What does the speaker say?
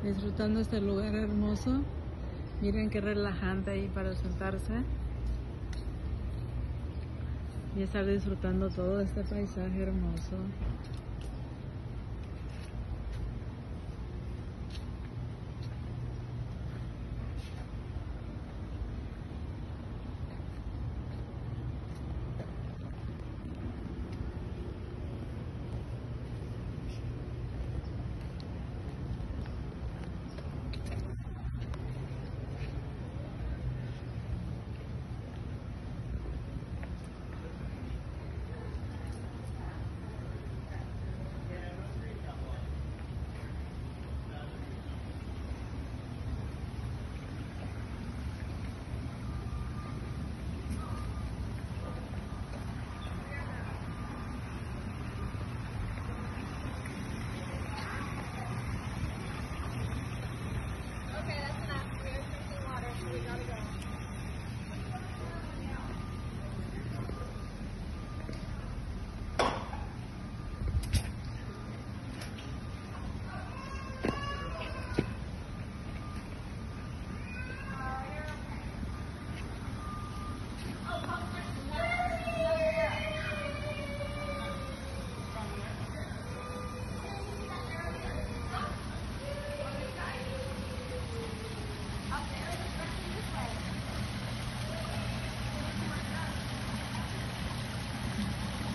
disfrutando este lugar hermoso. Miren qué relajante ahí para sentarse y estar disfrutando todo este paisaje hermoso.